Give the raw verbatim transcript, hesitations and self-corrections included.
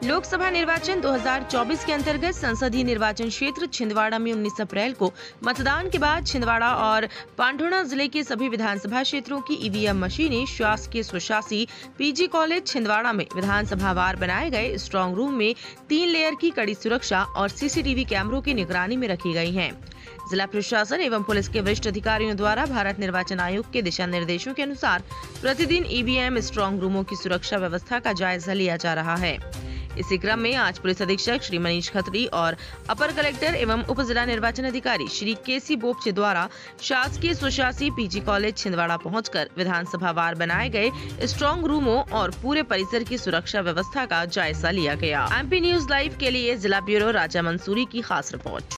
लोकसभा निर्वाचन दो हज़ार चौबीस के अंतर्गत संसदीय निर्वाचन क्षेत्र छिंदवाड़ा में उन्नीस अप्रैल को मतदान के बाद छिंदवाड़ा और पांढुर्णा जिले के सभी विधानसभा क्षेत्रों की ईवीएम मशीनें शासकीय स्वशासी पीजी कॉलेज छिंदवाड़ा में विधानसभा वार बनाए गए स्ट्रांग रूम में तीन लेयर की कड़ी सुरक्षा और सीसीटीवी कैमरों की निगरानी में रखी गई हैं। जिला प्रशासन एवं पुलिस के वरिष्ठ अधिकारियों द्वारा भारत निर्वाचन आयोग के दिशा निर्देशों के अनुसार प्रतिदिन ईवीएम स्ट्रांग रूमों की सुरक्षा व्यवस्था का जायजा लिया जा रहा है। इसी क्रम में आज पुलिस अधीक्षक श्री मनीष खत्री और अपर कलेक्टर एवं उप जिला निर्वाचन अधिकारी श्री केसी बोपचे द्वारा शासकीय स्वशासी पीजी कॉलेज छिंदवाड़ा पहुंचकर विधानसभा वार बनाए गए स्ट्रांग रूमों और पूरे परिसर की सुरक्षा व्यवस्था का जायजा लिया गया। एमपी न्यूज लाइव के लिए जिला ब्यूरो राजा मंसूरी की खास रिपोर्ट।